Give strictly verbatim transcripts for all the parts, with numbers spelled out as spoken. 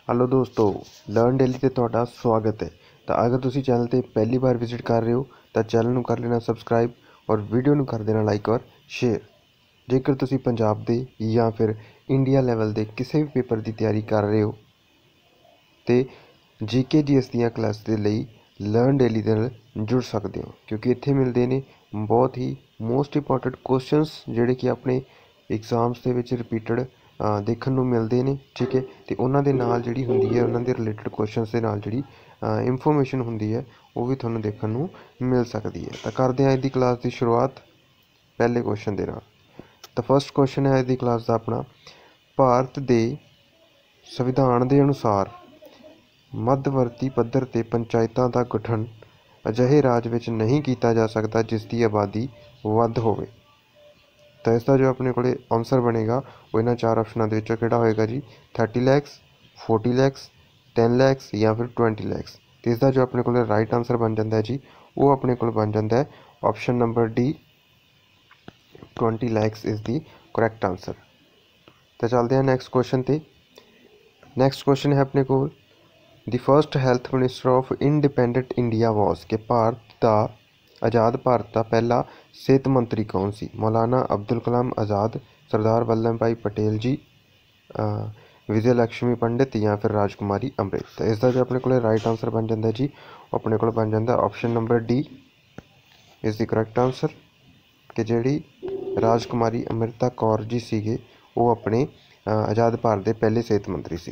Hello दोस्तों, learn daily ते तुहाडा स्वागत है। तो अगर तुसी चैनल ते पहली बार विजिट कर रहे हो तो चैनल नूं कर लेना सबसक्राइब और वीडियो नूं कर देना लाइक और शेयर। जेकर तुसी पंजाब दे या फिर इंडिया लैवल दे किसी भी पेपर की तैयारी कर रहे हो तो जी के जी एस दियां क्लास के लिए लर्न डेली दे नाल जुड़ सकते हो, क्योंकि इत्थे मिलते हैं बहुत ही मोस्ट इंपॉर्टेंट क्वेश्चनस जिहड़े कि अपने एग्जाम्स दे विच रिपीटड देखने को मिलते हैं। ठीक है, तो उन्होंने नाल जिहड़ी हुंदी है उन्होंने दे रिलेटेड क्वेश्चनस के नाल जिहड़ी इंफॉर्मेशन हुंदी है वो भी तुहानूं देखने को मिल सकती है। तो करते हैं अज दी क्लास की शुरुआत पहले क्वेश्चन के नाल। तो फर्स्ट क्वेश्चन है अज दी क्लास का अपना, भारत के संविधान के अनुसार मध्यवर्ती पद्धर ते पंचायतों का गठन अजिहे राज विच नहीं किया जा सकता जिसकी आबादी वध होवे। तो इसका जो अपने को आंसर बनेगा वो इन्होंने चार ऑप्शनों के किहड़ा होएगा जी, thirty lakhs, forty lakhs, ten lakhs या फिर ट्वेंटी लैक्स। तो इसका जो अपने को राइट आंसर बन जाता है जी वो अपने को बन जाता है option number D, twenty lakhs is the correct answer. तो चलते हैं नैक्सट क्वेश्चन पे। नैक्सट क्वेश्चन है अपने को, the first health minister of independent India was के भारत का आज़ाद भारत का पहला सेहत मंत्री कौन सी? मौलाना अब्दुल कलाम आज़ाद, सरदार वल्लभ भाई पटेल जी, विजय लक्ष्मी पंडित या फिर राजकुमारी अमृत। तो इसका जो अपने को राइट आंसर बन जाता है जी अपने को बन जाता है option number D is the correct answer, कि जिहड़ी राजकुमारी अमृता कौर जी सीगे वो अपने आज़ाद भारत के पहले सेहत मंत्री सी।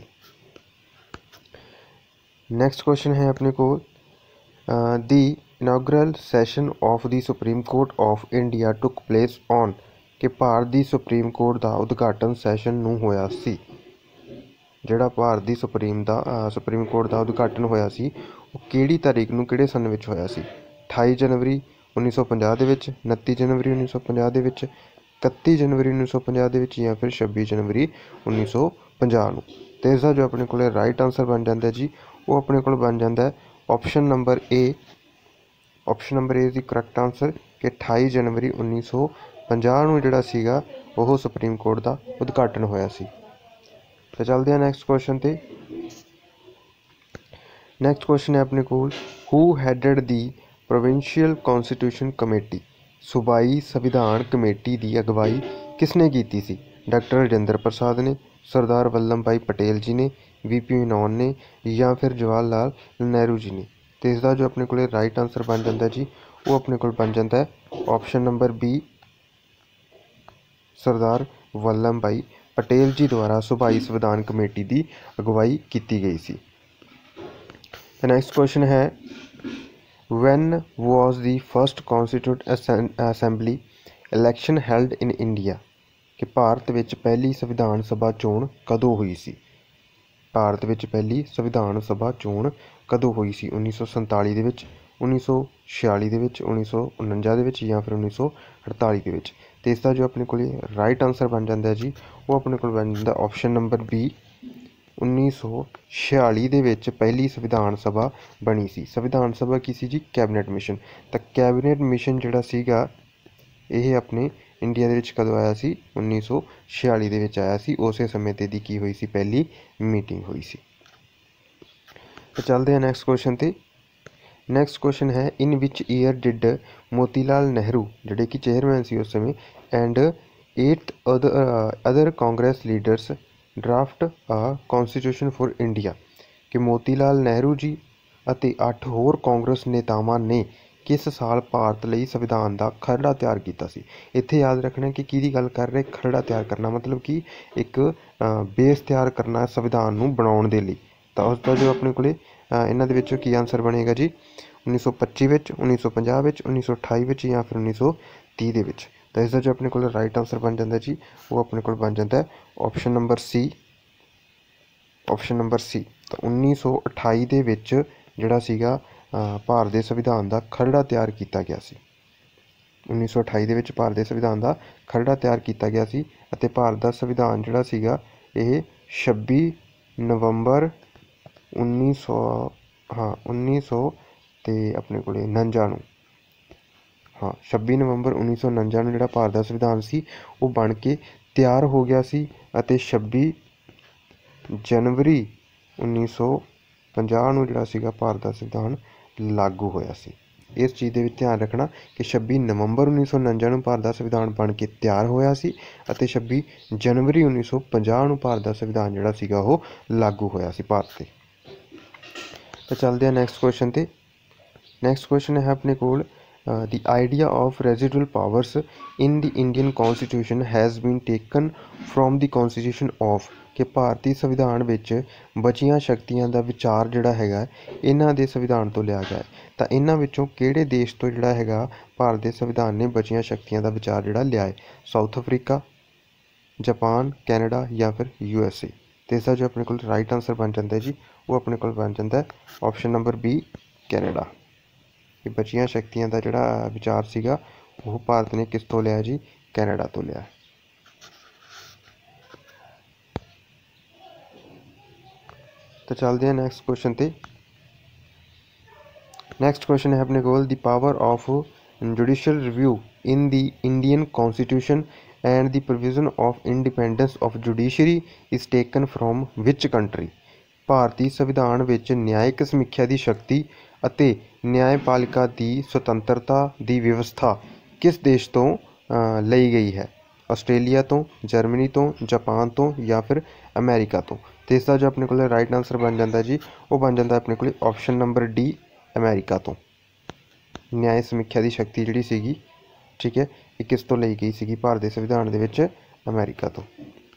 नैक्सट क्वेश्चन है अपने को, the inaugural session of the Supreme Court of India took place on कि भारत की सुप्रीम कोर्ट का उद्घाटन सैशन नूं होया सी। जिहड़ा भारत की सुप्रीम का सुप्रीम कोर्ट का उद्घाटन होया सी वो किहड़ी तारीख नूं किहड़े सन विच होया सी? अठाई जनवरी उन्नीस सौ पंजाह दे विच, उनतीस जनवरी उन्नीस सौ पंजाह दे विच, इकत्ती जनवरी उन्नीस सौ पंजाह दे विच या फिर छब्बी जनवरी उन्नीस सौ पंजाह नूं। ते इसका जो अपने को राइट आंसर बन जाता है जी वो अपने को बन जाता है option number A. Option number A is the correct answer कि अठाई जनवरी उन्नीस सौ पंजाह नूं जिहड़ा सीगा वो सुप्रीम कोर्ट का उद्घाटन होया सी। तो चलते हैं नैक्सट क्वेश्चन पे। नैक्सट क्वेश्चन है अपने को, who headed the provincial constitution committee? सूबाई संविधान कमेटी की अगवाई किसने की सी? डॉक्टर राजेंद्र प्रसाद ने, सरदार वल्लभ भाई पटेल जी ने, वी पी मेनन ने या फिर जवाहर लाल नेहरू जी ने। तो इसका जो अपने को राइट आंसर बन जाता है जी वो अपने को बन जाता है option number B, Sardar Vallabhbhai Patel जी द्वारा सूबाई संविधान कमेटी की अगवाई की गई सी। नैक्सट क्वेश्चन है, when was the first constitute assembly election held in India कि भारत विच पहली संविधान सभा चोण कदों हुई सी? भारत विच पहली संविधान सभा चोण कदों हुई सी? उन्नीस सौ संताली दे विच, उन्नीस सौ छियाली दे विच, उन्नीस सौ उनंजा दे विच या फिर उन्नीस सौ अड़ताली दे विच। तो इसका जो अपने को राइट आंसर बन जाता है जी वो अपने को बन जाता ऑप्शन नंबर बी, उन्नीस सौ छियाली दे विच पहली संविधान सभा बनी सी। संविधान सभा की सी जी? Cabinet mission. तो कैबिनेट मिशन जिहड़ा सीगा यह अपने इंडिया दे कदों आया सी? उन्नीस सौ छियाली दे विच आया सी। उस समय ते दी की हुई सी पहली मीटिंग हुई सी। तो चलते हैं नैक्सट क्वेश्चन पे। नैक्सट क्वेश्चन है, in which year did Motilal Nehru जिहड़े कि चेयरमैन सी उस समय and at other other Congress leaders draft a constitution for India कि मोतीलाल नेहरू जी ਅਤੇ ਅੱਠ ਹੋਰ कांग्रेस नेतावां ने किस साल भारत ਲਈ संविधान का खरड़ा तैयार किया सी? इत्थे याद रखना कि किहदी गल कर रहे, खरड़ा तैयार करना मतलब कि एक बेस तैयार करना संविधान नूं बनाउण दे लई। तो उसका जो अपने को इन्हां दे विचों की आंसर बनेगा जी उन्नीस सौ पच्ची विच, उन्नीस सौ पंजाह विच, उन्नीस सौ अठाई विच या फिर उन्नीस सौ तीह दे विच। तो इसका जो अपने को राइट आंसर बन जाता है जी वो अपने को बन जाता है option number C, option number C. तो उन्नीस सौ अठाई दे विच जिहड़ा सीगा भारत के संविधान का खरड़ा तैयार किया गया सी। उन्नीस सौ अठाई दे विच भारत के संविधान का खरड़ा तैयार किया गया सी अते भारत का संविधान जिहड़ा सीगा यह छब्बी नवंबर उन्नीस सौ हाँ उन्नीस सौ ते अपने को उनंजा नूं हाँ छब्बी नवंबर उन्नीस सौ उनंजा नूं जिहड़ा भारत का संविधान सी वो बन के तैयार हो गया सी अते छब्बी जनवरी उन्नीस सौ पंजाह नूं जिहड़ा सीगा भारत दा संविधान लागू होया सी। इस चीज़ दे विच ध्यान रखना कि छब्बी नवंबर उन्नीस सौ उनंजा नूं भारत दा संविधान बन के तैयार होया सी अते छब्बी जनवरी उन्नीस सौ पंजाह नूं भारत दा संविधान जिहड़ा सीगा ओह लागू होया सी भारत ते। तो चलदे हैं नैक्सट क्वेश्चन ते। नैक्सट क्वेश्चन है अपने कोल the idea of residual powers in the Indian constitution has been taken from the constitution of कि भारतीय संविधान विच बचियां शक्तियां दा विचार जिहड़ा हैगा इन्हां दे संविधान तो लिया गया है। तो इन्हां विचों किहड़े देश तो जिहड़ा हैगा भारत दे संविधान ने बचियां शक्तियां दा विचार जिहड़ा लिया है? साउथ अफ्रीका, जापान, कैनेडा या फिर यू एस ए। तो इसका जो अपने को राइट आंसर बन जाता है जी वो अपने को बन जाता है ऑप्शन नंबर बी कैनेडा। ये बचियां शक्तियां का जिहड़ा विचार सीगा वो भारत ने किस तो लिया जी? कैनेडा तो लिया। तो चलते हैं नैक्सट क्वेश्चन ते। नैक्सट क्वेश्चन है अपने को the power of judicial review in the Indian constitution and the provision of independence of judiciary is taken from which country? भारतीय संविधान विच न्यायिक समीक्षा की शक्ति अते न्यायपालिका की स्वतंत्रता की व्यवस्था किस देश तो ली गई है? आस्ट्रेलिया तो, जर्मनी तो, जापान तो या फिर अमेरिका तो। तो इसका जो अपने को राइट आंसर बन जाता जी वो बन जाता अपने को ऑप्शन नंबर डी अमेरिका तो। न्याय समीक्षा की शक्ति जिहड़ी सीगी ठीक है ये किस तो ली गई सीगी भारत के संविधान दे विच? अमेरिका तो।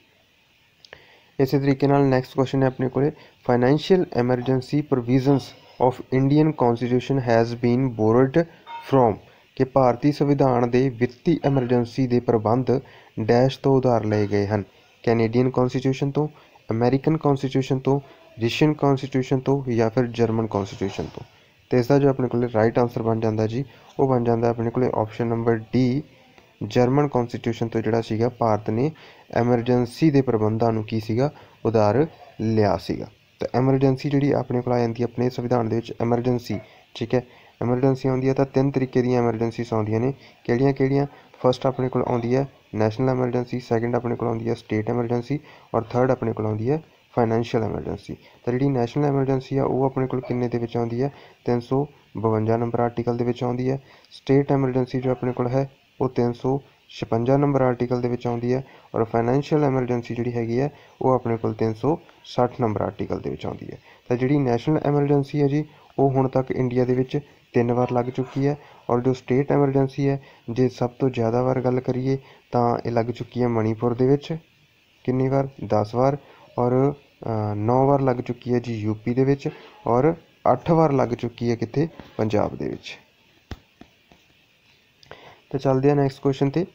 इस तरीके नाल नैक्सट क्वेश्चन है अपने को financial emergency provisions of Indian constitution has been borrowed from कि भारतीय संविधान के वित्ती एमरजेंसी के प्रबंध डैश तो उधार लिए गए हैं? कैनेडियन कॉन्स्टिट्यूशन तो, अमेरिकन कॉन्स्टिट्यूशन तो, रशियन कॉन्स्टिट्यूशन तो या फिर जर्मन कॉन्स्टिट्यूशन तो। तो इसका जो अपने को राइट आंसर बन जाता जी वो बन जाता अपने को option number D German constitution तो जिहड़ा सीगा भारत ने एमरजेंसी के प्रबंधां नूं की सीगा उधार लिया सीगा। तो एमरजेंसी जिहड़ी अपने को आ जाती अपने संविधान दे विच एमरजेंसी ठीक है एमरजेंसी आउंदी है तो तीन तरीके दी एमरजेंसीज आउंदियां ने किहड़ियां किहड़ियां? फर्स्ट अपने को आउंदी है नैशनल एमरजेंसी, सैकेंड अपने को आउंदी है स्टेट एमरजेंसी और थर्ड अपने को आउंदी है फाइनैंशियल एमरजेंसी। तो जिहड़ी नैशनल एमरजेंसी है वो अपने को किन्ने दे विच आउंदी है? तीन सौ बवंजा नंबर आर्टिकल दे विच आउंदी है। स्टेट एमरजेंसी जो अपने को है वो तीन सौ छपंजा नंबर आर्टिकल दे विच आउंदी है और फाइनैंशियल एमरजेंसी जिहड़ी हैगी है वो अपने को तीन सौ सठ नंबर आर्टिकल दे विच आउंदी है। तो जिहड़ी नैशनल एमरजेंसी है जी वो हुण तक इंडिया दे विच तीन बार लग चुकी है और जो स्टेट एमरजेंसी है जे सब तो ज़्यादा बार गल करिए तो ये लग चुकी है मणिपुर दे विच कितनी बार? दस बार और नौ बार लग चुकी है जी यूपी दे विच और अठ बार लग चुकी है कितने? पंजाब दे विच। तो चलते हैं नैक्सट क्वेश्चन ते।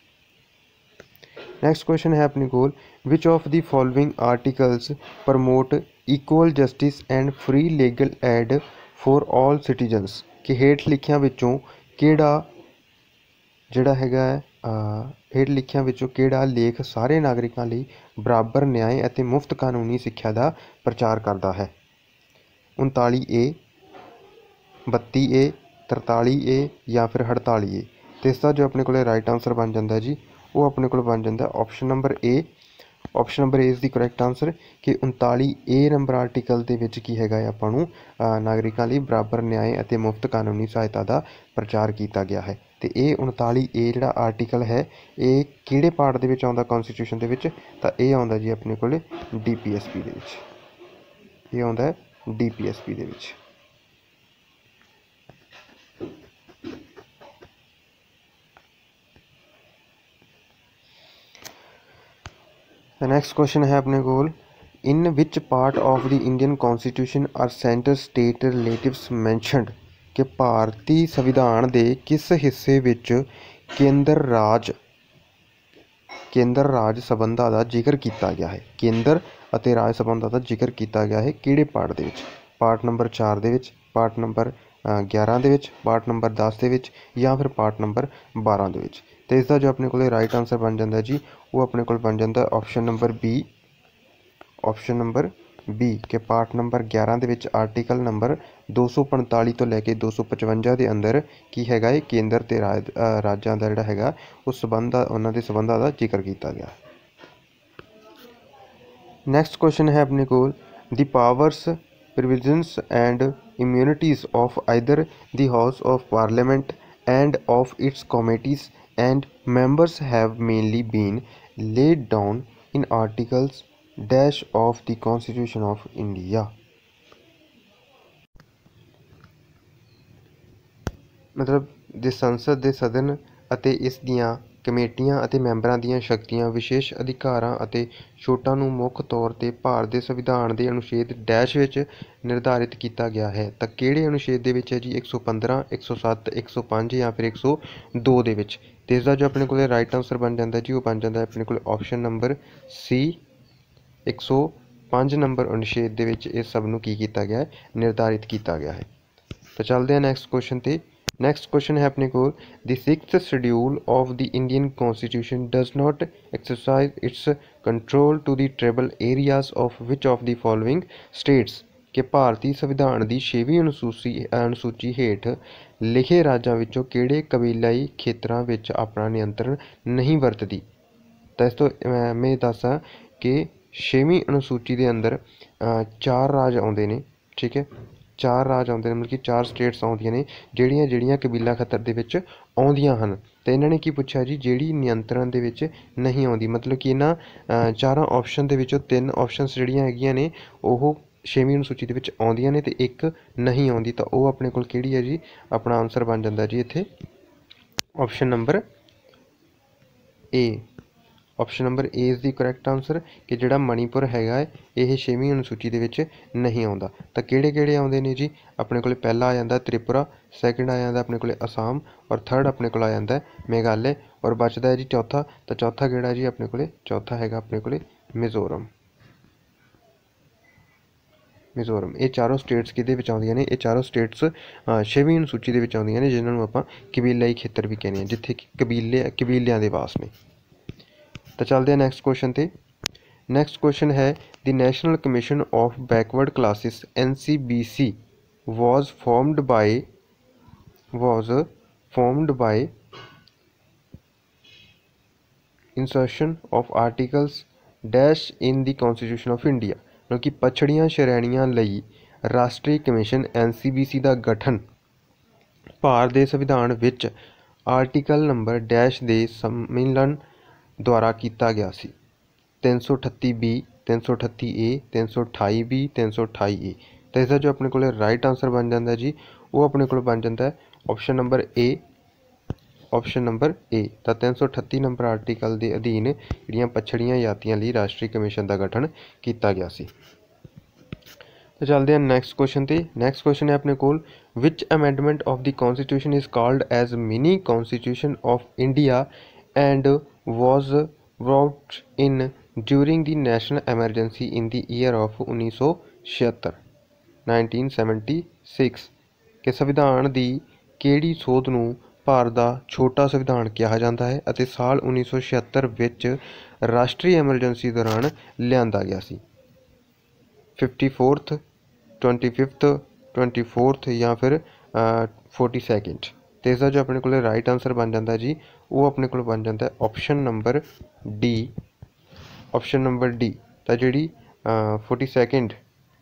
नैक्सट क्वेश्चन है अपने कोल which of the following articles promote equal justice and free legal aid for all citizens कि हेठ लिखियां विचों किहड़ा जिहड़ा हैगा हेठ लिखियां विचों किहड़ा लेख सारे नागरिकां लई बराबर न्याय अते मुफ्त कानूनी सिक्ख्या का प्रचार करता है? उनताली ए, बत्ती ए, तरताली ए या फिर अड़ताली ए। तो इसका जो अपने को राइट आंसर बन जाता है जी वो अपने को बन जाता है option number A. Option number A is the correct answer कि उनताली ए नंबर आर्टिकल के विच की हैगा आपां नूं नागरिकां लई बराबर न्याय अते मुफ्त कानूनी सहायता का प्रचार किया गया है। तो ये उनताली ए जिहड़ा आर्टिकल है ये किहड़े पार्ट दे विच आउंदा कॉन्स्टिट्यूशन दे विच? तां ये आउंदा जी अपने कोले डी पी एस पी दे विच। ये आउंदा है डी पी एस पी दे विच। नैक्सट क्वेश्चन है अपने कोल in which part of the Indian constitution are centre state relatives mentioned कि भारतीय संविधान के किस हिस्से विच केंद्र राज केंद्र राज संबंधां का जिक्र किया गया है? केंद्र अते राज संबंधां का जिक्र किया गया है किहड़े पार्ट दे विच? पार्ट नंबर चार दे विच, पार्ट नंबर ग्यारह दे विच, पार्ट नंबर दस दे विच या फिर पार्ट नंबर बारह दे विच। तो इसका जो अपने को राइट आंसर बन जाता है जी वो अपने को बन जाता है option number B. Option number B के पार्ट नंबर ग्यारह के विच आर्टिकल नंबर दो सौ पंताली तो लैके दो सौ पचवंजा के अंदर की हैगा है केंद्र ते राज राज्यां दा जिहड़ा हैगा उस संबंध उन्हां दे संबंधां दा जिक्र किया गया। नैक्सट क्वेश्चन है अपने को the powers, provisions and immunities of either the House of Parliament and of its committees and members have mainly been laid down in articles dash of the Constitution of India। मतलब ਦੇ ਸੰਸਦ ਦੇ ਸਦਨ ਅਤੇ ਇਸ ਦੀਆਂ ਕਮੇਟੀਆਂ ਅਤੇ ਮੈਂਬਰਾਂ ਦੀਆਂ ਸ਼ਕਤੀਆਂ, ਵਿਸ਼ੇਸ਼ ਅਧਿਕਾਰਾਂ ਅਤੇ ਛੋਟਾਂ ਨੂੰ ਮੁੱਖ ਤੌਰ 'ਤੇ ਭਾਰਤ ਦੇ ਸੰਵਿਧਾਨ ਦੇ ਅਨੁਛੇਦ ਡੈਸ਼ ਵਿੱਚ ਨਿਰਧਾਰਿਤ ਕੀਤਾ ਗਿਆ ਹੈ। ਤਾਂ ਕਿਹੜੇ ਅਨੁਛੇਦ ਦੇ ਵਿੱਚ ਹੈ ਜੀ? ਇੱਕ ਸੌ ਪੰਦਰਾਂ, ਇੱਕ ਸੌ ਸੱਤ, ਇੱਕ ਸੌ ਪੰਜ ਜਾਂ ਫਿਰ ਇੱਕ ਸੌ ਦੋ ਦੇ ਵਿੱਚ। ਅਤੇ ਇਸ ਦਾ ਜੋ ਆਪਣੇ ਕੋਲ ਰਾਈਟ ਆਨਸਰ ਬਣ ਜਾਂਦਾ ਜੀ, ਉਹ ਬਣ ਜਾਂਦਾ ਆਪਣੇ ਕੋਲ ਆਪਸ਼ਨ ਨੰਬਰ ਸੀ, ਇੱਕ ਸੌ ਪੰਜ ਨੰਬਰ ਅਨੁਛੇਦ ਦੇ ਵਿੱਚ ਇਸ ਸਭ ਨੂੰ ਕੀ ਕੀਤਾ ਗਿਆ ਹੈ? ਨਿਰਧਾਰਿਤ ਕੀਤਾ ਗਿਆ ਹੈ। ਤਾਂ ਚੱਲਦੇ ਹਾਂ ਨੈਕਸਟ ਕੁਐਸਚਨ 'ਤੇ। ਨੈਕਸਟ ਕੁਐਸਚਨ ਹੈ ਆਪਣੇ ਕੋਲ, the sixth schedule of the Indian constitution does not exercise its control to the tribal areas of which of the following states, ਕਿ ਭਾਰਤੀ ਸੰਵਿਧਾਨ ਦੀ ਛੇਵੀਂ ਅਨੁਸੂਚੀ ਅਨੁਸੂਚੀ ਹੇਠ ਲਿਖੇ ਰਾਜਾਂ ਵਿੱਚੋਂ ਕਿਹੜੇ ਕਬੀਲਾਈ ਖੇਤਰਾਂ ਵਿੱਚ ਆਪਣਾ ਨਿਯੰਤਰਣ ਨਹੀਂ ਵਰਤਦੀ। ਤਾਂ ਇਸ ਤੋਂ ਮੈਂ ਦੱਸਾਂ ਕਿ ਛੇਵੀਂ ਅਨੁਸੂਚੀ ਦੇ ਅੰਦਰ ਚਾਰ ਰਾਜ ਆਉਂਦੇ ਨੇ, ਠੀਕ ਹੈ, ਚਾਰ ਰਾਜ ਆਉਂਦੇ ਨੇ, ਮਤਲਬ ਕਿ ਚਾਰ ਸਟੇਟਸ ਆਉਂਦੀਆਂ ਨੇ ਜਿਹੜੀਆਂ ਜਿਹੜੀਆਂ ਕਬੀਲਾ ਖਤਰ ਦੇ ਵਿੱਚ ਆਉਂਦੀਆਂ ਹਨ। ਅਤੇ ਇਹਨਾਂ ਨੇ ਕੀ ਪੁੱਛਿਆ ਜੀ? ਜਿਹੜੀ ਨਿਯੰਤਰਣ ਦੇ ਵਿੱਚ ਨਹੀਂ ਆਉਂਦੀ, ਮਤਲਬ ਕਿ ਇਹਨਾਂ ਚਾਰਾਂ ਆਪਸ਼ਨ ਦੇ ਵਿੱਚੋਂ ਤਿੰਨ ਆਪਸ਼ਨਸ ਜਿਹੜੀਆਂ ਹੈਗੀਆਂ ਨੇ ਉਹ ਛੇਵੀਂ ਅਨੁਸੂਚੀ ਦੇ ਵਿੱਚ ਆਉਂਦੀਆਂ ਨੇ ਅਤੇ ਇੱਕ ਨਹੀਂ ਆਉਂਦੀ। ਤਾਂ ਉਹ ਆਪਣੇ ਕੋਲ ਕਿਹੜੀ ਹੈ ਜੀ? ਆਪਣਾ ਆਨਸਰ ਬਣ ਜਾਂਦਾ ਜੀ ਇੱਥੇ option number A. Option number A is the correct answer, ਕਿ ਜਿਹੜਾ ਮਣੀਪੁਰ ਹੈਗਾ ਹੈ ਇਹ ਛੇਵੀਂ ਅਨੁਸੂਚੀ ਦੇ ਵਿੱਚ ਨਹੀਂ ਆਉਂਦਾ। ਤਾਂ ਕਿਹੜੇ ਕਿਹੜੇ ਆਉਂਦੇ ਨੇ ਜੀ? ਆਪਣੇ ਕੋਲ ਪਹਿਲਾ ਆ ਜਾਂਦਾ ਤ੍ਰਿਪੁਰਾ, ਸੈਕਿੰਡ ਆ ਜਾਂਦਾ ਆਪਣੇ ਕੋਲ ਅਸਾਮ, ਔਰ ਥਰਡ ਆਪਣੇ ਕੋਲ ਆ ਜਾਂਦਾ ਮੇਘਾਲਿਆ, ਔਰ ਬਚਦਾ ਹੈ ਜੀ ਚੌਥਾ। ਤਾਂ ਚੌਥਾ ਕਿਹੜਾ ਜੀ? ਆਪਣੇ ਕੋਲ ਚੌਥਾ ਹੈਗਾ ਆਪਣੇ ਕੋਲ ਮਿਜ਼ੋਰਮ। ਮਿਜ਼ੋਰਮ। ਇਹ ਚਾਰੋਂ ਸਟੇਟਸ ਕਿਹਦੇ ਵਿੱਚ ਆਉਂਦੀਆਂ ਨੇ? ਇਹ ਚਾਰੋਂ ਸਟੇਟਸ ਛੇਵੀਂ ਅਨੁਸੂਚੀ ਦੇ ਵਿੱਚ ਆਉਂਦੀਆਂ ਨੇ, ਜਿਨ੍ਹਾਂ ਨੂੰ ਆਪਾਂ ਕਬੀਲਾਈ ਖੇਤਰ ਵੀ ਕਹਿੰਦੇ ਹਾਂ, ਜਿੱਥੇ ਕਿ ਕਬੀਲੇ ਕਬੀਲਿਆਂ ਦੇ ਵਾਸ ਨੇ। ਤਾਂ ਚੱਲਦੇ ਹਾਂ ਨੈਕਸਟ ਕੁਐਸਚਨ 'ਤੇ। ਨੈਕਸਟ ਕੁਐਸਚਨ ਹੈ, the national commission of backward classes N C B C was formed by was formed by insertion of articles dash in the Constitution of India। ਮਤਲਬ ਕਿ ਪਛੜੀਆਂ ਸ਼੍ਰੇਣੀਆਂ ਲਈ ਰਾਸ਼ਟਰੀ ਕਮਿਸ਼ਨ ਐਨ ਸੀ ਬੀ ਸੀ ਦਾ ਗਠਨ ਭਾਰਤ ਦੇ ਸੰਵਿਧਾਨ ਵਿੱਚ ਆਰਟੀਕਲ ਨੰਬਰ ਡੈਸ਼ ਦੇ ਸੰਮਿਲਨ ਦੁਆਰਾ ਕੀਤਾ ਗਿਆ ਸੀ। ਤਿੰਨ ਸੌ ਅਠੱਤੀ ਬੀ, ਤਿੰਨ ਸੌ ਅਠੱਤੀ ਏ, ਤਿੰਨ ਸੌ ਅਠਾਈ ਬੀ, ਤਿੰਨ ਸੌ ਅਠਾਈ ਏ। ਤਾਂ ਇਸਦਾ ਜੋ ਆਪਣੇ ਕੋਲ ਰਾਈਟ ਆਨਸਰ ਬਣ ਜਾਂਦਾ ਜੀ, ਉਹ ਆਪਣੇ ਕੋਲ ਬਣ ਜਾਂਦਾ ਹੈ option number A. Option number A. ਤਾਂ ਤਿੰਨ ਸੌ ਅਠੱਤੀ ਨੰਬਰ ਆਰਟੀਕਲ ਦੇ ਅਧੀਨ ਜਿਹੜੀਆਂ ਪਛੜੀਆਂ ਜਾਤੀਆਂ ਲਈ ਰਾਸ਼ਟਰੀ ਕਮਿਸ਼ਨ ਦਾ ਗਠਨ ਕੀਤਾ ਗਿਆ ਸੀ। ਤਾਂ ਚੱਲਦੇ ਹਾਂ ਨੈਕਸਟ ਕੁਐਸਚਨ 'ਤੇ। ਨੈਕਸਟ ਕੁਐਸਚਨ ਹੈ ਆਪਣੇ ਕੋਲ, which amendment of the constitution is called as mini constitution of India and was brought in during the national emergency in the year of ਉੱਨੀ ਸੌ ਛਿਹੱਤਰ ਨਾਈਨਟੀਨ ਸੈਵਨਟੀ ਸਿਕਸ, ਕਿ ਸੰਵਿਧਾਨ ਦੀ ਕਿਹੜੀ ਸੋਧ ਨੂੰ ਭਾਰਤ ਦਾ ਛੋਟਾ ਸੰਵਿਧਾਨ ਕਿਹਾ ਜਾਂਦਾ ਹੈ ਅਤੇ ਸਾਲ ਉੱਨੀ ਸੌ ਛਿਹੱਤਰ ਵਿੱਚ ਰਾਸ਼ਟਰੀ ਐਮਰਜੈਂਸੀ ਦੌਰਾਨ ਲਿਆਂਦਾ ਗਿਆ ਸੀ। Fifty fourth, twenty fifth, twenty fourth ਜਾਂ ਫਿਰ ਫੋਰਟੀ ਸੈਕਿੰਡ। ਅਤੇ ਇਸਦਾ ਜੋ ਆਪਣੇ ਕੋਲ ਰਾਈਟ ਆਨਸਰ ਬਣ ਜਾਂਦਾ ਜੀ, ਉਹ ਆਪਣੇ ਕੋਲ ਬਣ ਜਾਂਦਾ option number D. Option number D. ਤਾਂ ਜਿਹੜੀ ਫੋਰਟੀ ਸੈਕਿੰਡ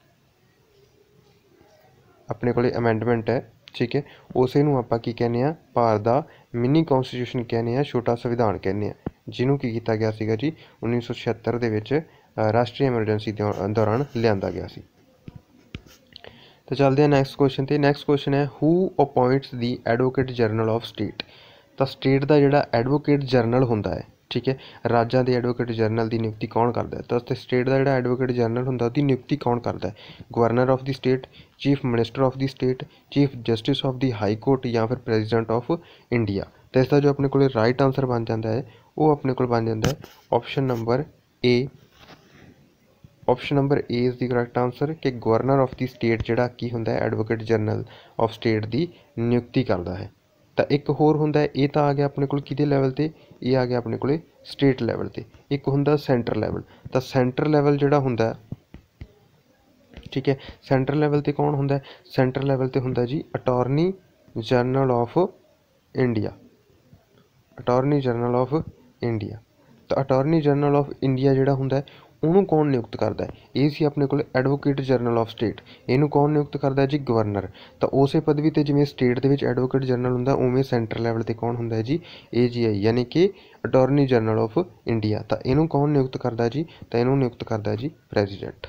ਆਪਣੇ ਕੋਲ ਅਮੈਂਡਮੈਂਟ ਹੈ, ਠੀਕ ਹੈ, ਉਸੇ ਨੂੰ ਆਪਾਂ ਕੀ ਕਹਿੰਦੇ ਹਾਂ? ਭਾਰਤ ਦਾ ਮਿਨੀ ਕੌਂਸਟੀਟਿਊਸ਼ਨ ਕਹਿੰਦੇ ਹਾਂ, ਛੋਟਾ ਸੰਵਿਧਾਨ ਕਹਿੰਦੇ ਹਾਂ, ਜਿਹਨੂੰ ਕੀ ਕੀਤਾ ਗਿਆ ਸੀਗਾ ਜੀ ਉੱਨੀ ਸੌ ਛਿਹੱਤਰ ਦੇ ਵਿੱਚ ਰਾਸ਼ਟਰੀ ਐਮਰਜੈਂਸੀ ਦੌਰਾਨ ਲਿਆਂਦਾ ਗਿਆ ਸੀ। ਤਾਂ ਚੱਲਦੇ ਹਾਂ ਨੈਕਸਟ ਕੁਐਸਚਨ 'ਤੇ। ਨੈਕਸਟ ਕੁਐਸਚਨ ਹੈ, who appoints the advocate general of state. ਤਾਂ ਸਟੇਟ ਦਾ ਜਿਹੜਾ ਐਡਵੋਕੇਟ ਜਨਰਲ ਹੁੰਦਾ ਹੈ, ਠੀਕ ਹੈ, ਰਾਜਾਂ ਦੇ ਐਡਵੋਕੇਟ ਜਨਰਲ ਦੀ ਨਿਯੁਕਤੀ ਕੌਣ ਕਰਦਾ ਹੈ? ਤਾਂ ਸਟੇਟ ਦਾ ਜਿਹੜਾ ਐਡਵੋਕੇਟ ਜਨਰਲ ਹੁੰਦਾ ਉਹਦੀ ਨਿਯੁਕਤੀ ਕੌਣ ਕਰਦਾ ਹੈ? Governor of the state, chief minister of the state, chief justice of the high court ਜਾਂ ਫਿਰ ਪ੍ਰੈਜ਼ੀਡੈਂਟ ਆਫ ਇੰਡੀਆ। ਤਾਂ ਇਸਦਾ ਜੋ ਆਪਣੇ ਕੋਲ ਰਾਈਟ ਆਨਸਰ ਬਣ ਜਾਂਦਾ ਹੈ, ਉਹ ਆਪਣੇ ਕੋਲ ਬਣ ਜਾਂਦਾ ਹੈ option number A. Option number A is the correct answer, ਕਿ ਗਵਰਨਰ ਆਫ ਦੀ ਸਟੇਟ ਜਿਹੜਾ ਕੀ ਹੁੰਦਾ ਹੈ? ਐਡਵੋਕੇਟ ਜਨਰਲ ਆਫ ਸਟੇਟ ਦੀ ਨਿਯੁਕਤੀ ਕਰਦਾ ਹੈ। ਤਾਂ ਇੱਕ ਹੋਰ ਹੁੰਦਾ, ਇਹ ਤਾਂ ਆ ਗਿਆ ਆਪਣੇ ਕੋਲ ਕਿਹਦੇ ਲੈਵਲ 'ਤੇ? ਇਹ ਆ ਗਿਆ ਆਪਣੇ ਕੋਲ ਸਟੇਟ ਲੈਵਲ 'ਤੇ। ਇੱਕ ਹੁੰਦਾ ਸੈਂਟਰ ਲੈਵਲ। ਤਾਂ ਸੈਂਟਰ ਲੈਵਲ ਜਿਹੜਾ ਹੁੰਦਾ, ਠੀਕ ਹੈ, ਸੈਂਟਰ ਲੈਵਲ 'ਤੇ ਕੌਣ ਹੁੰਦਾ? ਸੈਂਟਰ ਲੈਵਲ 'ਤੇ ਹੁੰਦਾ ਜੀ attorney general of India. Attorney general of India. ਤਾਂ ਅਟਾਰਨੀ ਜਨਰਲ ਆਫ ਇੰਡੀਆ ਜਿਹੜਾ ਹੁੰਦਾ ਉਹਨੂੰ ਕੌਣ ਨਿਯੁਕਤ ਕਰਦਾ ਹੈ? ਇਹ ਸੀ ਆਪਣੇ ਕੋਲ ਐਡਵੋਕੇਟ ਜਨਰਲ ਆਫ ਸਟੇਟ। ਇਹਨੂੰ ਕੌਣ ਨਿਯੁਕਤ ਕਰਦਾ ਹੈ ਜੀ? ਗਵਰਨਰ। ਤਾਂ ਉਸੇ ਪਦਵੀ 'ਤੇ ਜਿਵੇਂ ਸਟੇਟ ਦੇ ਵਿੱਚ ਐਡਵੋਕੇਟ ਜਨਰਲ ਹੁੰਦਾ, ਉਵੇਂ ਸੈਂਟਰ ਲੈਵਲ 'ਤੇ ਕੌਣ ਹੁੰਦਾ ਹੈ ਜੀ? ਏ ਜੀ ਆਈ, ਯਾਨੀ ਕਿ ਅਟਾਰਨੀ ਜਨਰਲ ਆਫ ਇੰਡੀਆ। ਤਾਂ ਇਹਨੂੰ ਕੌਣ ਨਿਯੁਕਤ ਕਰਦਾ ਜੀ? ਤਾਂ ਇਹਨੂੰ ਨਿਯੁਕਤ ਕਰਦਾ ਜੀ ਪ੍ਰੈਜ਼ੀਡੈਂਟ।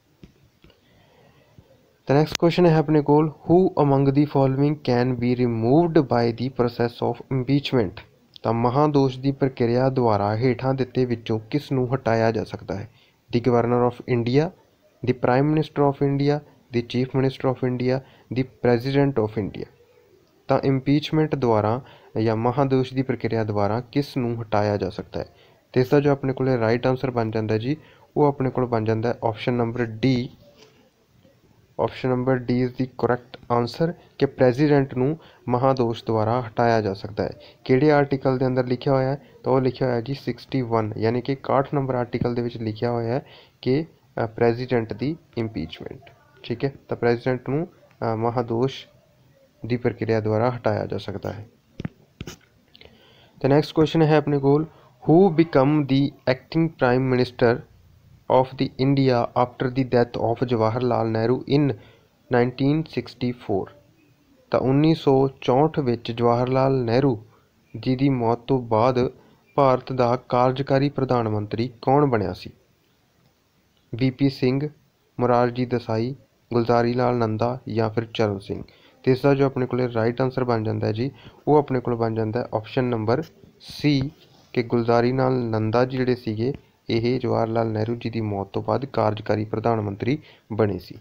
ਤਾਂ ਨੈਕਸਟ ਕੁਐਸਚਨ ਹੈ ਆਪਣੇ ਕੋਲ, who among the following can be removed by the process of impeachment. ਤਾਂ ਮਹਾਦੋਸ਼ ਦੀ ਪ੍ਰਕਿਰਿਆ ਦੁਆਰਾ ਹੇਠਾਂ ਦਿੱਤੇ ਵਿੱਚੋਂ ਕਿਸ ਨੂੰ ਹਟਾਇਆ ਜਾ ਸਕਦਾ ਹੈ? The governor of India, the prime minister of India, the chief minister of India, the president of India. ਤਾਂ ਇੰਪੀਚਮੈਂਟ ਦੁਆਰਾ ਜਾਂ ਮਹਾਦੋਸ਼ ਦੀ ਪ੍ਰਕਿਰਿਆ ਦੁਆਰਾ ਕਿਸ ਨੂੰ ਹਟਾਇਆ ਜਾ ਸਕਦਾ ਹੈ? ਤੇ ਇਸ ਦਾ ਜੋ ਆਪਣੇ ਕੋਲ ਰਾਈਟ ਆਨਸਰ ਬਣ ਜਾਂਦਾ ਜੀ, ਉਹ ਆਪਣੇ ਕੋਲ ਬਣ ਜਾਂਦਾ option number D. Option number D is the correct answer ਕਿ ਪ੍ਰੈਜ਼ੀਡੈਂਟ ਨੂੰ ਮਹਾਦੋਸ਼ ਦੁਆਰਾ ਹਟਾਇਆ ਜਾ ਸਕਦਾ ਹੈ। ਕਿਹੜੇ ਆਰਟੀਕਲ ਦੇ ਅੰਦਰ ਲਿਖਿਆ ਹੋਇਆ ਹੈ? ਤਾਂ ਉਹ ਲਿਖਿਆ ਹੋਇਆ ਜੀ ਸਿਕਸਟੀ ਵਨ, ਯਾਨੀ ਕਿ ਇਕਾਹਠ ਨੰਬਰ ਆਰਟੀਕਲ ਦੇ ਵਿੱਚ ਲਿਖਿਆ ਹੋਇਆ ਹੈ ਕਿ ਪ੍ਰੈਜ਼ੀਡੈਂਟ ਦੀ ਇੰਪੀਚਮੈਂਟ। ਠੀਕ ਹੈ, ਤਾਂ ਪ੍ਰੈਜ਼ੀਡੈਂਟ ਨੂੰ ਮਹਾਦੋਸ਼ ਦੀ ਪ੍ਰਕਿਰਿਆ ਦੁਆਰਾ ਹਟਾਇਆ ਜਾ ਸਕਦਾ ਹੈ। ਤੇ ਨੈਕਸਟ ਕੁਐਸਚਨ ਹੈ ਆਪਣੇ ਕੋਲ, who become the acting prime minister of the India after the death of Jawahar Lal Nehru in nineteen sixty four. ਤਾਂ ਉੱਨੀ ਸੌ ਚੌਂਹਠ ਵਿੱਚ ਜਵਾਹਰ ਲਾਲ ਨਹਿਰੂ ਜੀ ਦੀ ਮੌਤ ਤੋਂ ਬਾਅਦ ਭਾਰਤ ਦਾ ਕਾਰਜਕਾਰੀ ਪ੍ਰਧਾਨ ਮੰਤਰੀ ਕੌਣ ਬਣਿਆ ਸੀ? ਵੀ ਪੀ ਸਿੰਘ, ਮੁਰਾਰਜੀ ਦੇਸਾਈ, ਗੁਲਜ਼ਾਰੀ ਲਾਲ ਨੰਦਾ ਜਾਂ ਫਿਰ ਚਰਨ ਸਿੰਘ। ਤੇ ਇਸ ਦਾ ਜੋ ਆਪਣੇ ਕੋਲ ਰਾਈਟ ਆਨਸਰ ਬਣ ਜਾਂਦਾ ਜੀ, ਉਹ ਆਪਣੇ ਕੋਲ ਬਣ ਜਾਂਦਾ ਆਪਸ਼ਨ ਨੰਬਰ ਸੀ ਕਿ ਗੁਲਜ਼ਾਰੀ ਲਾਲ ਨੰਦਾ ਜੀ ਜਿਹੜੇ ਸੀਗੇ ਇਹ ਜਵਾਹਰ ਲਾਲ ਨਹਿਰੂ ਜੀ ਦੀ ਮੌਤ ਤੋਂ ਬਾਅਦ ਕਾਰਜਕਾਰੀ ਪ੍ਰਧਾਨ ਮੰਤਰੀ ਬਣੇ ਸੀ।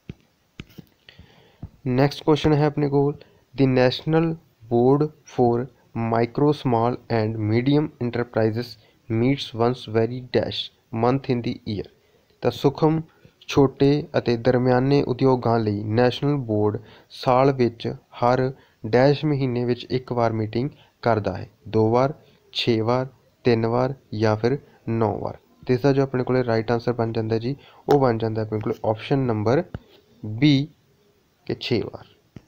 ਨੈਕਸਟ ਕੁਐਸਚਨ ਹੈ ਆਪਣੇ ਕੋਲ, the national board for micro small and medium enterprises meets once every dash month in the year. ਤਾਂ ਸੂਖਮ, ਛੋਟੇ ਅਤੇ ਦਰਮਿਆਨੇ ਉਦਯੋਗਾਂ ਲਈ ਨੈਸ਼ਨਲ ਬੋਰਡ ਸਾਲ ਵਿੱਚ ਹਰ ਡੈਸ਼ ਮਹੀਨੇ ਵਿੱਚ ਇੱਕ ਵਾਰ ਮੀਟਿੰਗ ਕਰਦਾ ਹੈ? ਦੋ ਵਾਰ, ਛੇ ਵਾਰ, ਤਿੰਨ ਵਾਰ ਜਾਂ ਫਿਰ ਨੌ ਵਾਰ। ਤੇ ਇਸ ਦਾ ਜੋ ਆਪਣੇ ਕੋਲ ਰਾਈਟ ਆਨਸਰ ਬਣ ਜਾਂਦਾ ਜੀ, ਉਹ ਬਣ ਜਾਂਦਾ ਆਪਣੇ ਕੋਲ ਆਪਸ਼ਨ ਨੰਬਰ ਬੀ ਕਿ ਛੇ ਵਾਰ।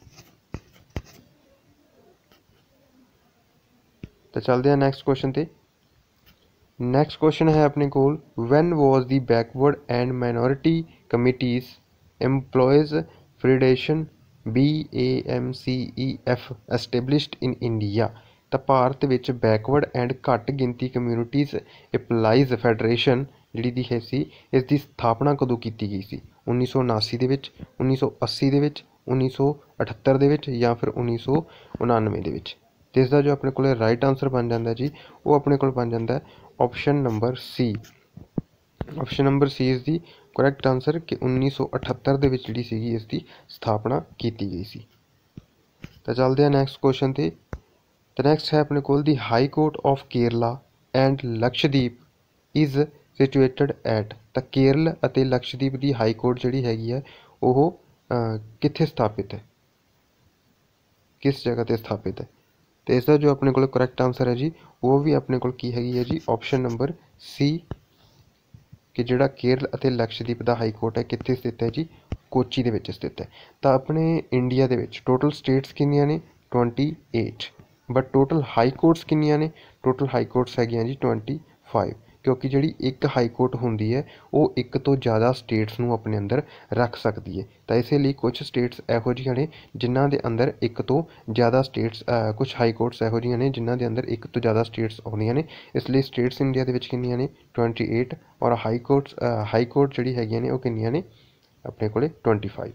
ਤਾਂ ਚੱਲਦੇ ਹਾਂ ਨੈਕਸਟ ਕੁਐਸਚਨ ਤੇ। ਨੈਕਸਟ ਕੁਐਸਚਨ ਹੈ ਆਪਣੇ ਕੋਲ, when was the backward and minority committees employees federation B A M C E F established in India. ਤਾਂ ਭਾਰਤ ਵਿੱਚ ਬੈਕਵਰਡ ਐਂਡ ਘੱਟ ਗਿਣਤੀ ਕਮਿਊਨਿਟੀਜ਼ ਐਪਲਾਈਜ਼ ਫੈਡਰੇਸ਼ਨ ਜਿਹੜੀ ਦੀ ਹੈ ਸੀ, ਇਸ ਦੀ ਸਥਾਪਨਾ ਕਦੋਂ ਕੀਤੀ ਗਈ ਸੀ? ਉੱਨੀ ਸੌ ਉਨਾਸੀ ਦੇ ਵਿੱਚ, ਉੱਨੀ ਸੌ ਅੱਸੀ ਦੇ ਵਿੱਚ, ਉੱਨੀ ਸੌ ਅਠੱਤਰ ਦੇ ਵਿੱਚ ਜਾਂ ਫਿਰ ਉੱਨੀ ਸੌ ਉਣਾਨਵੇਂ ਦੇ ਵਿੱਚ। ਤੇ ਇਸ ਦਾ ਜੋ ਆਪਣੇ ਕੋਲ ਰਾਈਟ ਆਨਸਰ ਬਣ ਜਾਂਦਾ ਜੀ, ਉਹ ਆਪਣੇ ਕੋਲ ਬਣ ਜਾਂਦਾ option number C. Option number C is the correct answer ਕਿ ਉੱਨੀ ਸੌ ਅਠੱਤਰ ਦੇ ਵਿੱਚ ਜਿਹੜੀ ਸੀਗੀ ਇਸ ਦੀ ਸਥਾਪਨਾ ਕੀਤੀ ਗਈ ਸੀ। ਤਾਂ ਚੱਲਦੇ ਹਾਂ ਨੈਕਸਟ ਕੁਐਸਚਨ ਤੇ। ਤਾਂ ਨੈਕਸਟ ਹੈ ਆਪਣੇ ਕੋਲ, the high court of Kerala and Lakshadweep is situated at. ਤਾਂ ਕੇਰਲ ਅਤੇ ਲਕਸ਼ਦੀਪ ਦੀ ਹਾਈ ਕੋਰਟ ਜਿਹੜੀ ਹੈਗੀ ਹੈ ਉਹ ਕਿੱਥੇ ਸਥਾਪਿਤ ਹੈ? ਕਿਸ ਜਗ੍ਹਾ 'ਤੇ ਸਥਾਪਿਤ ਹੈ? ਤੇ ਇਸ ਦਾ ਜੋ ਆਪਣੇ ਕੋਲ ਕਰੈਕਟ ਆਨਸਰ ਹੈ ਜੀ, ਉਹ ਵੀ ਆਪਣੇ ਕੋਲ ਕੀ ਹੈਗੀ ਹੈ ਜੀ, ਆਪਸ਼ਨ ਨੰਬਰ ਸੀ ਕਿ ਜਿਹੜਾ ਕੇਰਲ ਅਤੇ ਲਕਸ਼ਦੀਪ ਦਾ ਹਾਈ ਕੋਰਟ ਹੈ ਕਿੱਥੇ ਸਥਿਤ ਹੈ ਜੀ? ਕੋਚੀ ਦੇ ਵਿੱਚ ਸਥਿਤ ਹੈ। ਤਾਂ ਆਪਣੇ ਇੰਡੀਆ ਦੇ ਵਿੱਚ ਟੋਟਲ ਸਟੇਟਸ ਕਿੰਨੀਆਂ ਨੇ? Twenty eight. But total high courts ਕਿੰਨੀਆਂ ਨੇ? ਟੋਟਲ ਹਾਈ ਕੋਰਟਸ ਹੈਗੀਆਂ ਜੀ ਟਵੈਂਟੀ ਫਾਈਵ, ਕਿਉਂਕਿ ਜਿਹੜੀ ਇੱਕ ਹਾਈ ਕੋਰਟ ਹੁੰਦੀ ਹੈ ਉਹ ਇੱਕ ਤੋਂ ਜ਼ਿਆਦਾ ਸਟੇਟਸ ਨੂੰ ਆਪਣੇ ਅੰਦਰ ਰੱਖ ਸਕਦੀ ਹੈ। ਤਾਂ ਇਸੇ ਲਈ ਕੁਝ ਸਟੇਟਸ ਇਹੋ ਜਿਹੀਆਂ ਨੇ ਜਿਨ੍ਹਾਂ ਦੇ ਅੰਦਰ ਇੱਕ ਤੋਂ ਜ਼ਿਆਦਾ ਸਟੇਟਸ, ਕੁਝ ਹਾਈ ਕੋਰਟਸ ਇਹੋ ਜਿਹੀਆਂ ਨੇ ਜਿਨ੍ਹਾਂ ਦੇ ਅੰਦਰ ਇੱਕ ਤੋਂ ਜ਼ਿਆਦਾ ਸਟੇਟਸ ਆਉਂਦੀਆਂ ਨੇ। ਇਸ ਲਈ ਸਟੇਟਸ ਇੰਡੀਆ ਦੇ ਵਿੱਚ ਕਿੰਨੀਆਂ ਨੇ? Twenty eight. ਔਰ ਹਾਈ ਕੋਰਟਸ ਹਾਈ ਕੋਰਟ ਜਿਹੜੀ ਹੈਗੀਆਂ ਨੇ ਉਹ ਕਿੰਨੀਆਂ ਨੇ? ਆਪਣੇ ਕੋਲੇ ਟਵੈਂਟੀ ਫਾਈਵ।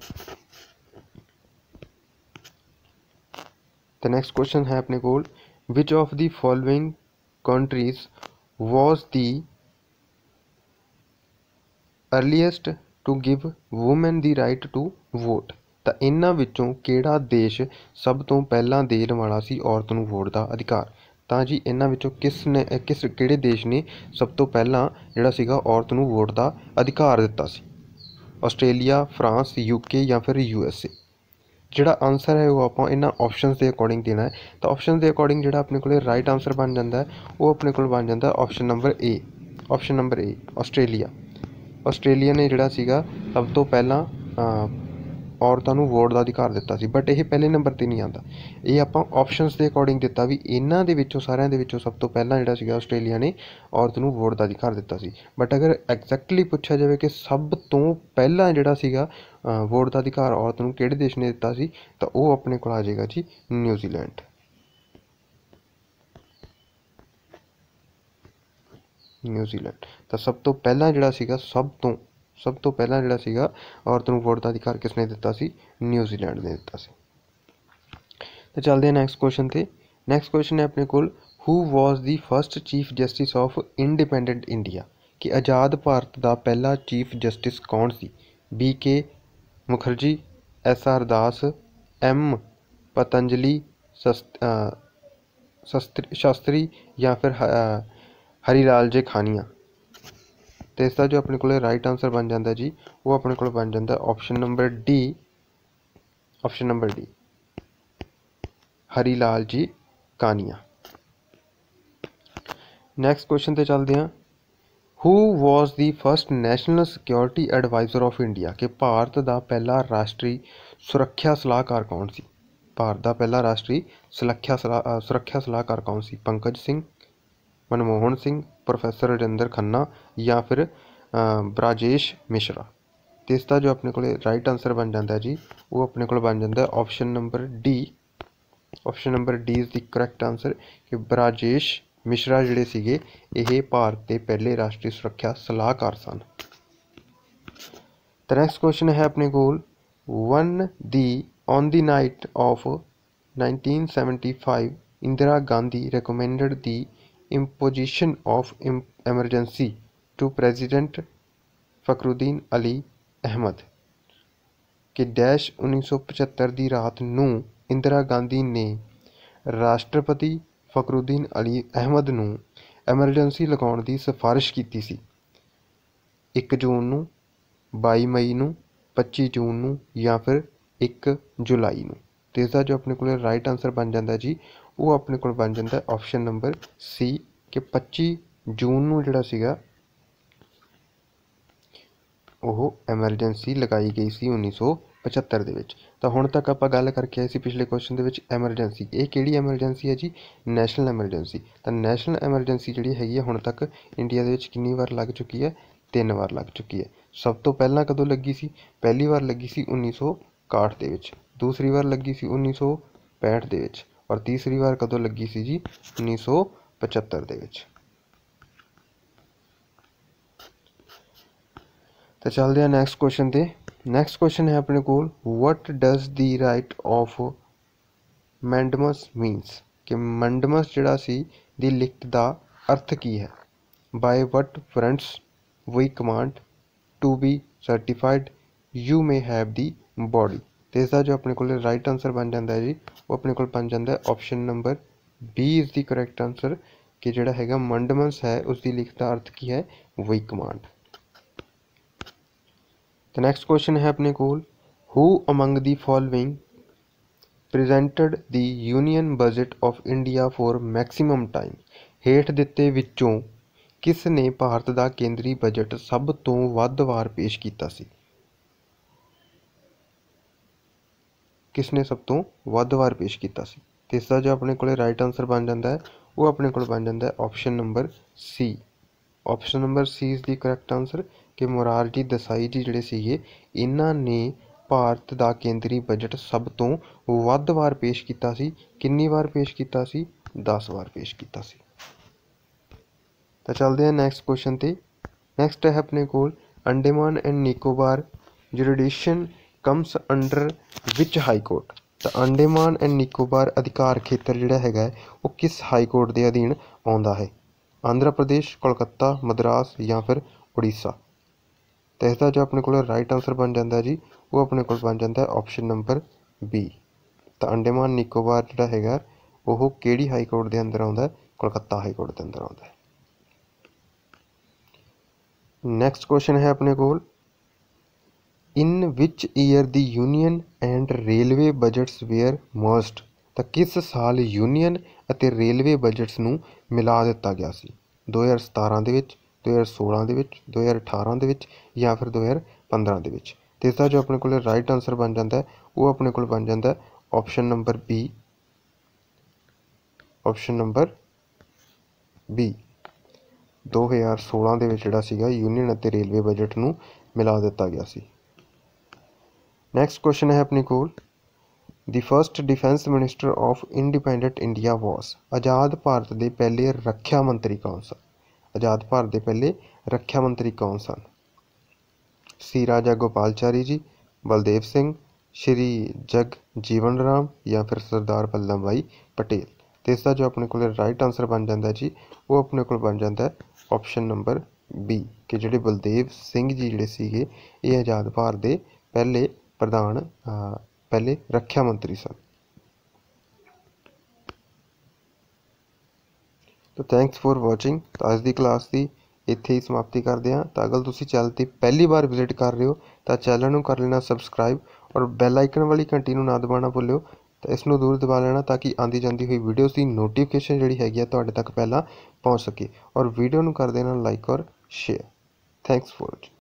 ਤਾਂ ਨੈਕਸਟ ਕੁਐਸਚਨ ਹੈ ਆਪਣੇ ਕੋਲ, which of the following countries was the earliest to give women the right to vote। ਤਾਂ ਇਹਨਾਂ ਵਿੱਚੋਂ ਕਿਹੜਾ ਦੇਸ਼ ਸਭ ਤੋਂ ਪਹਿਲਾਂ ਦੇਣ ਵਾਲਾ ਸੀ ਔਰਤ ਨੂੰ ਵੋਟ ਦਾ ਅਧਿਕਾਰ? ਤਾਂ ਜੀ ਇਹਨਾਂ ਵਿੱਚੋਂ ਕਿਸ ਨੇ ਕਿਸ ਕਿਹੜੇ ਦੇਸ਼ ਨੇ ਸਭ ਤੋਂ ਪਹਿਲਾਂ ਜਿਹੜਾ ਸੀਗਾ ਔਰਤ ਨੂੰ ਵੋਟ ਦਾ ਅਧਿਕਾਰ ਦਿੱਤਾ ਸੀ? ਆਸਟ੍ਰੇਲੀਆ, ਫਰਾਂਸ, ਯੂਕੇ ਜਾਂ ਫਿਰ ਯੂ ਐਸ ਏ। ਜਿਹੜਾ ਆਨਸਰ ਹੈ ਉਹ ਆਪਾਂ ਇਹਨਾਂ ਆਪਸ਼ਨਸ ਦੇ ਅਕੋਰਡਿੰਗ ਦੇਣਾ ਹੈ। ਤਾਂ ਆਪਸ਼ਨ ਦੇ ਅਕੋਰਡਿੰਗ ਜਿਹੜਾ ਆਪਣੇ ਕੋਲ ਰਾਈਟ ਆਨਸਰ ਬਣ ਜਾਂਦਾ ਉਹ ਆਪਣੇ ਕੋਲ ਬਣ ਜਾਂਦਾ option number A. Option number A Australia. Australia ਨੇ ਜਿਹੜਾ ਸੀਗਾ ਸਭ ਤੋਂ ਪਹਿਲਾਂ ਔਰਤਾਂ ਨੂੰ ਵੋਟ ਦਾ ਅਧਿਕਾਰ ਦਿੱਤਾ ਸੀ, ਬਟ ਇਹ ਪਹਿਲੇ ਨੰਬਰ 'ਤੇ ਨਹੀਂ ਆਉਂਦਾ। ਇਹ ਆਪਾਂ ਆਪਸ਼ਨਸ ਦੇ ਅਕੋਰਡਿੰਗ ਦਿੱਤਾ ਵੀ ਇਹਨਾਂ ਦੇ ਵਿੱਚੋਂ ਸਾਰਿਆਂ ਦੇ ਵਿੱਚੋਂ ਸਭ ਤੋਂ ਪਹਿਲਾਂ ਜਿਹੜਾ ਸੀਗਾ ਆਸਟ੍ਰੇਲੀਆ ਨੇ ਔਰਤ ਨੂੰ ਵੋਟ ਦਾ ਅਧਿਕਾਰ ਦਿੱਤਾ ਸੀ। ਬਟ ਅਗਰ ਐਗਜ਼ੈਕਟਲੀ ਪੁੱਛਿਆ ਜਾਵੇ ਕਿ ਸਭ ਤੋਂ ਪਹਿਲਾਂ ਜਿਹੜਾ ਸੀਗਾ ਵੋਟ ਦਾ ਅਧਿਕਾਰ ਔਰਤ ਨੂੰ ਕਿਹੜੇ ਦੇਸ਼ ਨੇ ਦਿੱਤਾ ਸੀ, ਤਾਂ ਉਹ ਆਪਣੇ ਕੋਲ ਆ ਜਾਏਗਾ ਜੀ ਨਿਊਜ਼ੀਲੈਂਡ। ਨਿਊਜ਼ੀਲੈਂਡ ਤਾਂ ਸਭ ਤੋਂ ਪਹਿਲਾਂ ਜਿਹੜਾ ਸੀਗਾ ਸਭ ਤੋਂ ਸਭ ਤੋਂ ਪਹਿਲਾਂ ਜਿਹੜਾ ਸੀਗਾ ਔਰਤ ਨੂੰ ਵੋਟ ਦਾ ਅਧਿਕਾਰ ਕਿਸ ਨੇ ਦਿੱਤਾ ਸੀ? ਨਿਊਜ਼ੀਲੈਂਡ ਨੇ ਦਿੱਤਾ ਸੀ। ਤਾਂ ਚੱਲਦੇ ਹਾਂ ਨੈਕਸਟ ਕੁਐਸਚਨ 'ਤੇ। ਨੈਕਸਟ ਕੁਐਸਚਨ ਹੈ ਆਪਣੇ ਕੋਲ, who was the first chief justice of independent India? ਕਿ ਆਜ਼ਾਦ ਭਾਰਤ ਦਾ ਪਹਿਲਾ ਚੀਫ ਜਸਟਿਸ ਕੌਣ ਸੀ? B K Mukherjee, S R Das, M Patanjali Shastri ਜਾਂ ਫਿਰ ਹਰੀ ਲਾਲ ਜੇ ਖਾਨੀਆ। ਤੇ ਇਸ ਦਾ ਜੋ ਆਪਣੇ ਕੋਲ ਰਾਈਟ ਆਂਸਰ ਬਣ ਜਾਂਦਾ ਜੀ, ਉਹ ਆਪਣੇ ਕੋਲ ਬਣ ਜਾਂਦਾ option number D, option number D Hari Lal ji Kania. Next question ਤੇ ਚੱਲਦੇ ਹਾਂ। Who was the first national security advisor of India? ਕਿ ਭਾਰਤ ਦਾ ਪਹਿਲਾ ਰਾਸ਼ਟਰੀ ਸੁਰੱਖਿਆ ਸਲਾਹਕਾਰ ਕੌਣ ਸੀ? ਭਾਰਤ ਦਾ ਪਹਿਲਾ ਰਾਸ਼ਟਰੀ ਸੁਰੱਖਿਆ ਸਲਾਹ ਸੁਰੱਖਿਆ ਸਲਾਹਕਾਰ ਕੌਣ ਸੀ? ਪੰਕਜ ਸਿੰਘ, ਮਨਮੋਹਨ ਸਿੰਘ, ਪ੍ਰੋਫੈਸਰ ਰਾਜਿੰਦਰ ਖੰਨਾ ਜਾਂ ਫਿਰ ਬਰਾਜੇਸ਼ ਮਿਸ਼ਰਾ। ਤੇ ਇਸ ਦਾ ਜੋ ਆਪਣੇ ਕੋਲ ਰਾਈਟ ਆਂਸਰ ਬਣ ਜਾਂਦਾ ਜੀ, ਉਹ ਆਪਣੇ ਕੋਲ ਬਣ ਜਾਂਦਾ option number D, option number D is the correct answer. ਕਿ ਬਰਾਜੇਸ਼ ਮਿਸ਼ਰਾ ਜਿਹੜੇ ਸੀਗੇ ਇਹ ਭਾਰਤ ਦੇ ਪਹਿਲੇ ਰਾਸ਼ਟਰੀ ਸੁਰੱਖਿਆ ਸਲਾਹਕਾਰ ਸਨ। ਤਾਂ ਨੈਕਸਟ ਕੁਐਸਚਨ ਹੈ ਆਪਣੇ ਕੋਲ, one the on the night of nineteen seventy five Indira Gandhi recommended the imposition of emergency to President Fakhruddin Ali Ahmed. ਕਿ ਡੈਸ਼ ਉੱਨੀ ਸੌ ਪਚੱਤਰ ਦੀ ਰਾਤ ਨੂੰ ਇੰਦਰਾ ਗਾਂਧੀ ਨੇ ਰਾਸ਼ਟਰਪਤੀ ਫਖਰੁਦੀਨ ਅਲੀ ਅਹਿਮਦ ਨੂੰ ਐਮਰਜੈਂਸੀ ਲਗਾਉਣ ਦੀ ਸਿਫਾਰਿਸ਼ ਕੀਤੀ ਸੀ। ਇੱਕ ਜੂਨ ਨੂੰ, ਬਾਈ ਮਈ ਨੂੰ, ਪੱਚੀ ਜੂਨ ਨੂੰ ਜਾਂ ਫਿਰ ਇੱਕ ਜੁਲਾਈ ਨੂੰ। ਤੇ ਇਸ ਦਾ ਜੋ ਆਪਣੇ ਕੋਲ ਰਾਈਟ ਆਂਸਰ ਬਣ ਜਾਂਦਾ ਜੀ, ਉਹ ਆਪਣੇ ਕੋਲ ਬਣ ਜਾਂਦਾ ਆਪਸ਼ਨ ਨੰਬਰ ਸੀ। ਕਿ ਪੱਚੀ ਜੂਨ ਨੂੰ ਜਿਹੜਾ ਸੀਗਾ ਉਹ ਐਮਰਜੈਂਸੀ ਲਗਾਈ ਗਈ ਸੀ ਉੱਨੀ ਸੌ ਪਚੱਤਰ ਦੇ ਵਿੱਚ। ਤਾਂ ਹੁਣ ਤੱਕ ਆਪਾਂ ਗੱਲ ਕਰਕੇ ਆਏ ਸੀ ਪਿਛਲੇ ਕੁਐਸਚਨ ਦੇ ਵਿੱਚ ਐਮਰਜੈਂਸੀ। ਇਹ ਕਿਹੜੀ ਐਮਰਜੈਂਸੀ ਹੈ ਜੀ? National emergency. ਤਾਂ ਨੈਸ਼ਨਲ ਐਮਰਜੈਂਸੀ ਜਿਹੜੀ ਹੈਗੀ ਹੈ ਹੁਣ ਤੱਕ ਇੰਡੀਆ ਦੇ ਵਿੱਚ ਕਿੰਨੀ ਵਾਰ ਲੱਗ ਚੁੱਕੀ ਹੈ? ਤਿੰਨ ਵਾਰ ਲੱਗ ਚੁੱਕੀ ਹੈ। ਸਭ ਤੋਂ ਪਹਿਲਾਂ ਕਦੋਂ ਲੱਗੀ ਸੀ? ਪਹਿਲੀ ਵਾਰ ਲੱਗੀ ਸੀ ਉੱਨੀ ਸੌ ਇਕਾਹਠ ਦੇ ਵਿੱਚ, ਦੂਸਰੀ ਵਾਰ ਲੱਗੀ ਸੀ ਉੱਨੀ ਸੌ ਪੈਂਹਠ ਦੇ ਵਿੱਚ, ਔਰ ਤੀਸਰੀ ਵਾਰ ਕਦੋਂ ਲੱਗੀ ਸੀ ਜੀ? ਉੱਨੀ ਸੌ ਪਚੱਤਰ ਦੇ ਵਿੱਚ। ਤਾਂ ਚੱਲਦੇ ਹਾਂ ਨੈਕਸਟ ਕੁਐਸਚਨ 'ਤੇ। ਨੈਕਸਟ ਕੁਐਸਚਨ ਹੈ ਆਪਣੇ ਕੋਲ, what does the writ of mandamus means? ਕਿ ਮੰਡਮਸ ਜਿਹੜਾ ਸੀ ਦੀ ਲਿਖਤ ਦਾ ਅਰਥ ਕੀ ਹੈ? By what warrants we command to be certified you may have the body. ਤੇ ਇਸ ਦਾ ਜੋ ਆਪਣੇ ਕੋਲ ਰਾਈਟ ਆਂਸਰ ਬਣ ਜਾਂਦਾ ਹੈ ਜੀ, ਉਹ ਆਪਣੇ ਕੋਲ ਬਣ ਜਾਂਦਾ option number B is the correct answer. ਕਿ ਜਿਹੜਾ ਹੈਗਾ ਮੰਡਮਸ ਹੈ ਉਸਦੀ ਲਿਖਤ ਦਾ ਅਰਥ ਕੀ ਹੈ? We command. ਤਾਂ ਨੈਕਸਟ ਕੁਐਸਚਨ ਹੈ ਆਪਣੇ ਕੋਲ, who among the following presented the union budget of India for maximum time? ਹੇਠ ਦਿੱਤੇ ਵਿੱਚੋਂ ਕਿਸ ਨੇ ਭਾਰਤ ਦਾ ਕੇਂਦਰੀ ਬਜਟ ਸਭ ਤੋਂ ਵੱਧ ਵਾਰ ਪੇਸ਼ ਕੀਤਾ ਸੀ? ਕਿਸ ਨੇ ਸਭ ਤੋਂ ਵੱਧ ਵਾਰ ਪੇਸ਼ ਕੀਤਾ ਸੀ? ਤੇ ਇਸ ਦਾ ਜੋ ਆਪਣੇ ਕੋਲ ਰਾਈਟ ਆਂਸਰ ਬਣ ਜਾਂਦਾ ਹੈ, ਉਹ ਆਪਣੇ ਕੋਲ ਬਣ ਜਾਂਦਾ ਹੈ option number C. Option number C is the correct answer. ਕਿ ਮੁਰਾਰਜੀ ਦੇਸਾਈ ਜੀ ਜਿਹੜੇ ਸੀਗੇ ਇਹਨਾਂ ਨੇ ਭਾਰਤ ਦਾ ਕੇਂਦਰੀ ਬਜਟ ਸਭ ਤੋਂ ਵੱਧ ਵਾਰ ਪੇਸ਼ ਕੀਤਾ ਸੀ। ਕਿੰਨੀ ਵਾਰ ਪੇਸ਼ ਕੀਤਾ ਸੀ? ਦਸ ਵਾਰ ਪੇਸ਼ ਕੀਤਾ ਸੀ। ਤਾਂ ਚੱਲਦੇ ਹਾਂ ਨੈਕਸਟ ਕੁਐਸਚਨ 'ਤੇ। ਨੈਕਸਟ ਹੈ ਆਪਣੇ ਕੋਲ, Andaman and Nicobar jurisdiction comes under which high court? ਤਾਂ ਅੰਡੇਮਾਨ ਐਂਡ ਨਿਕੋਬਾਰ ਅਧਿਕਾਰ ਖੇਤਰ ਜਿਹੜਾ ਹੈਗਾ ਉਹ ਕਿਸ ਹਾਈ ਕੋਰਟ ਦੇ ਅਧੀਨ ਆਉਂਦਾ ਹੈ? ਆਂਧਰਾ ਪ੍ਰਦੇਸ਼, ਕੋਲਕਾਤਾ, ਮਦਰਾਸ ਜਾਂ ਫਿਰ ਉੜੀਸਾ। ਤਾਂ ਇਸ ਦਾ ਜੋ ਆਪਣੇ ਕੋਲ ਰਾਈਟ ਆਂਸਰ ਬਣ ਜਾਂਦਾ ਜੀ, ਉਹ ਆਪਣੇ ਕੋਲ ਬਣ ਜਾਂਦਾ ਆਪਸ਼ਨ ਨੰਬਰ ਬੀ। ਤਾਂ ਅੰਡੇਮਾਨ ਨਿਕੋਬਾਰ ਜਿਹੜਾ ਹੈਗਾ ਉਹ ਕਿਹੜੀ ਹਾਈ ਕੋਰਟ ਦੇ ਅੰਦਰ ਆਉਂਦਾ? ਕੋਲਕਾਤਾ ਹਾਈ ਕੋਰਟ ਦੇ ਅੰਦਰ ਆਉਂਦਾ ਹੈ। ਨੈਕਸਟ ਕੁਐਸਚਨ ਹੈ ਆਪਣੇ ਕੋਲ, in which year the union and railway budgets were merged? ਤਾਂ ਕਿਸ ਸਾਲ ਯੂਨੀਅਨ ਅਤੇ ਰੇਲਵੇ ਬਜਟਸ ਨੂੰ ਮਿਲਾ ਦਿੱਤਾ ਗਿਆ ਸੀ? ਦੋ ਹਜ਼ਾਰ ਸਤਾਰਾਂ ਦੇ ਵਿੱਚ, ਦੋ ਹਜ਼ਾਰ ਸੋਲਾਂ ਦੇ ਵਿੱਚ, ਦੋ ਹਜ਼ਾਰ ਅਠਾਰਾਂ ਦੇ ਵਿੱਚ ਜਾਂ ਫਿਰ ਦੋ ਹਜ਼ਾਰ ਪੰਦਰਾਂ ਦੇ ਵਿੱਚ। तो इसका जो अपने को राइट आंसर बन जाता है वो अपने को बन जाता है option number B, option number B दो हज़ार सोलह ਦੇ ਵਿੱਚ ਜਿਹੜਾ ਸੀਗਾ यूनियन ਅਤੇ रेलवे बजट ਨੂੰ मिला ਦਿੱਤਾ ਗਿਆ ਸੀ। नैक्सट क्वेश्चन है अपने कोल, the first defence minister of independent India was, आज़ाद भारत के पहले रक्षा मंत्री कौन सन? आज़ाद भारत के पहले रक्षा मंत्री कौन सन? सी राजा गोपालचारी जी, बलदेव सिंह, श्री जग जीवन राम या फिर सरदार वल्लभ भाई पटेल। तो इसका जो अपने को राइट आंसर बन जाता है जी वो अपने को बन जाता है ऑप्शन नंबर बी कि जोड़े बलदेव सिंह जी जोड़े सीगे ये आज़ाद भारत के पहले प्रधान पहले रक्षा मंत्री सन। तो थैंक्स फॉर वॉचिंग। तो अज की क्लास की इत्थे ही समाप्ति करते हैं। तो अगर तुसी चैनल पर पहली बार विजिट कर रहे हो तो चैनल को कर लेना सबसक्राइब और बैल आइकन वाली घंटी ना दबाना भुल्लिओ, तो इसनों दूर दबा लेना ताकि आती जाती हुई वीडियोज़ की नोटिफिकेशन जी हैगी तुहाडे तक पहला पहुँच सके। और वीडियो को कर देना लाइक और शेयर। Thanks for watching.